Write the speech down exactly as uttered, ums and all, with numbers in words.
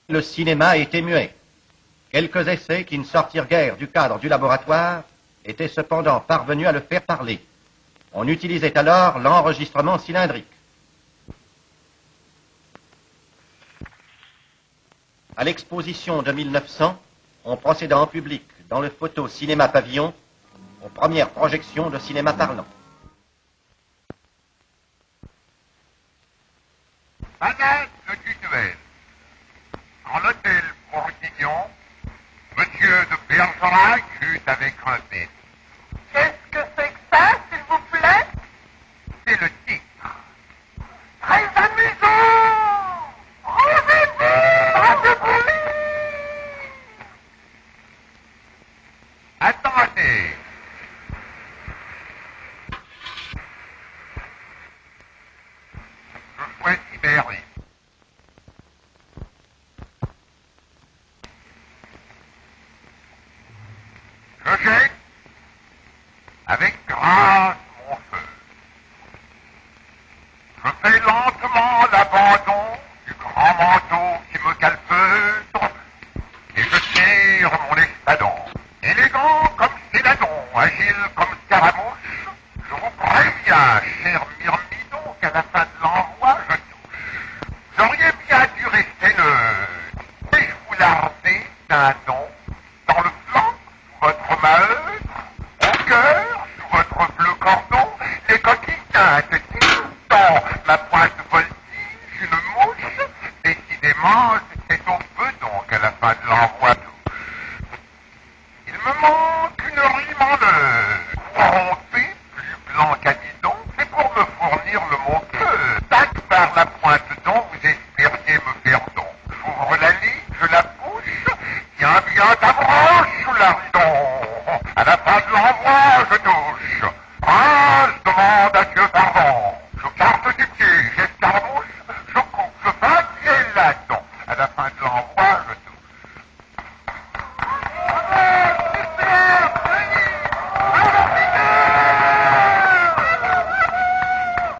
Le cinéma était muet. Quelques essais qui ne sortirent guère du cadre du laboratoire étaient cependant parvenus à le faire parler. On utilisait alors l'enregistrement cylindrique. À l'exposition de mille neuf cents, on procéda en public dans le photo cinéma pavillon aux premières projections de cinéma parlant. Madame de Tutuel, en hôtel pour étudiants, monsieur de Bergerac fut avec un bête. Qu'est-ce que c'est que ça, s'il vous plaît? C'est le titre. Très amusant! Revenez, bras de bruit! Attendez. Je souhaite libérer. Je jette avec grâce mon feu. Je fais lentement l'abandon du grand manteau qui me calfeutre et je tire mon espadon. Élégant comme Céladon, agile comme Scaramouche, je vous préviens, cher Myrmidon, qu'à la fin de l'envoi, je touche. J'aurais bien dû rester neutre, et je vous lardais d'un nom, dans le flanc, sous votre maheude, au cœur, sous votre bleu cordon, les coquilles teintes dans ma pointe voltige, une mouche, décidément, c'était au feu donc à la fin de l'envoi.